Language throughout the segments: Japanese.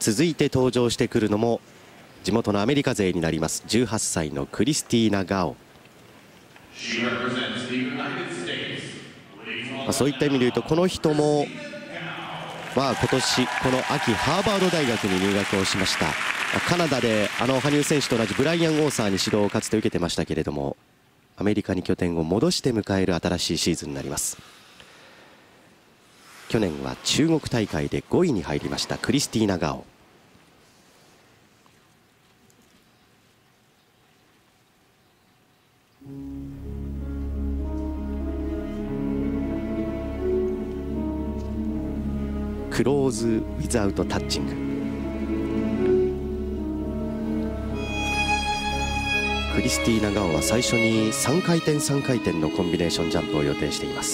続いて登場してくるのも地元のアメリカ勢になります。18歳のクリスティーナ・ガオ。そういった意味で言うと、この人も今年この秋ハーバード大学に入学をしました。カナダで羽生選手と同じブライアン・オーサーに指導をかつて受けてましたけれども、アメリカに拠点を戻して迎える新しいシーズンになります。去年は中国大会で5位に入りましたクリスティーナ・ガオ。クローズ・ウィザウト・タッチング。クリスティーナ・ガオは最初に3回転3回転のコンビネーションジャンプを予定しています。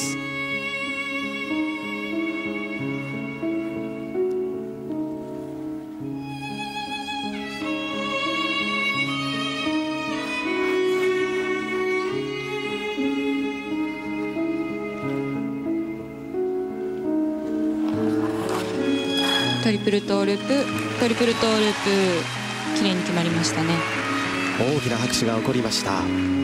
トリプルトーループ、トリプルトーループ、きれいに決まりましたね。 大きな拍手が起こりました。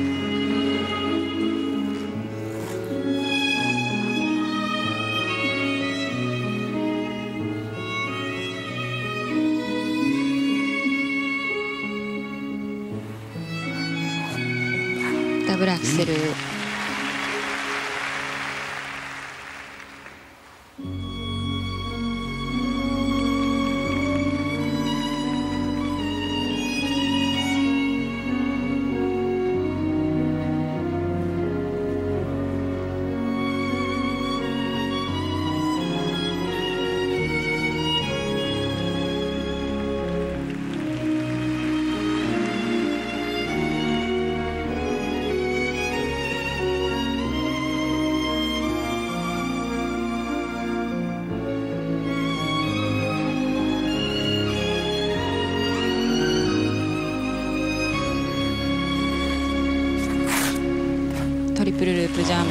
ダブルアクセル。トリプルループジャンプ。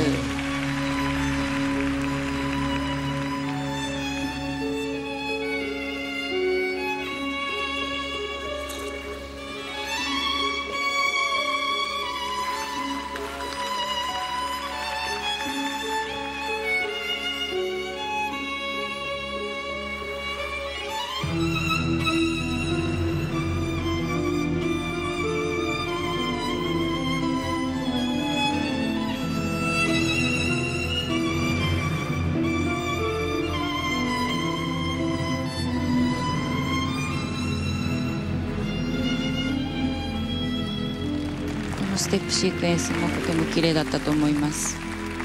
ステップシークエンスもとても綺麗だったと思います。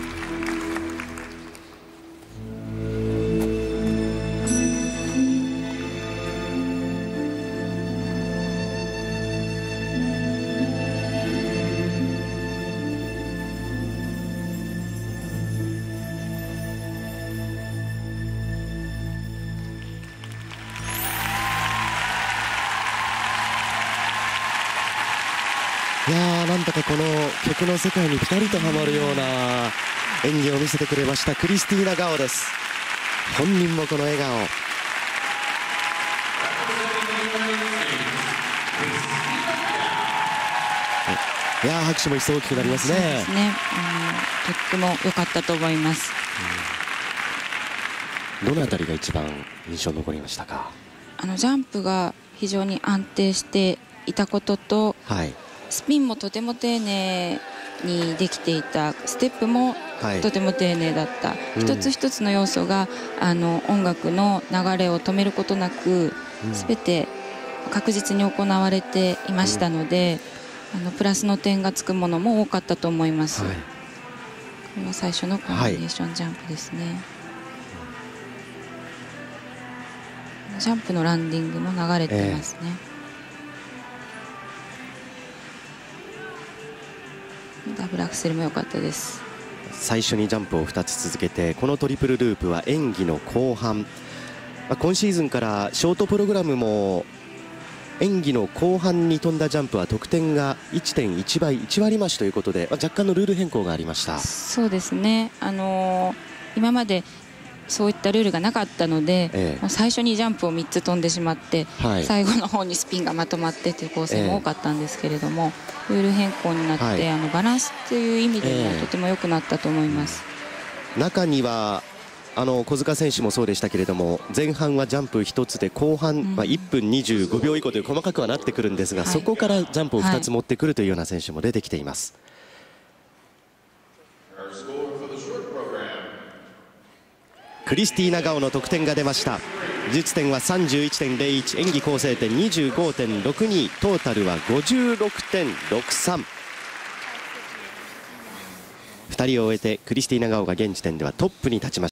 なんだかこの曲の世界にピタリとはまるような演技を見せてくれましたクリスティーナ・ガオです。本人もこの笑顔。拍手も一層大きくなりますね。 そうですね、とっても良かったと思います。 どのあたりが一番印象に残りましたか？ ジャンプが非常に安定していたことと、スピンもとても丁寧にできていた、ステップもとても丁寧だった、一つ一つの要素が音楽の流れを止めることなく全て確実に行われていましたので、プラスの点がつくものも多かったと思います。これは最初のコンビネーションジャンプですね。ジャンプのランディングも流れていますね。ダブルアクセルも良かったです。 最初にジャンプを2つ続けて、このトリプルループは演技の後半、今シーズンからショートプログラムも演技の後半に飛んだジャンプは得点が 1.1 倍1割増しということで、若干のルール変更がありました。 そうですね、今までそういったルールがなかったので、最初にジャンプを3つ飛んでしまって、最後の方にスピンがまとまってという構成も多かったんですけれども、ルール変更になって、バランスという意味でもとても良くなったと思います。 中には小塚選手もそうでしたけれども、前半はジャンプ1つで後半、1分25秒以降という細かくはなってくるんですが、そこからジャンプを2つ持ってくるというような選手も出てきています。クリスティーナ・ガオの得点が出ました。技術点は 31.01、演技構成点 25.62、トータルは 56.63。2人を終えてクリスティーナ・ガオが現時点ではトップに立ちました。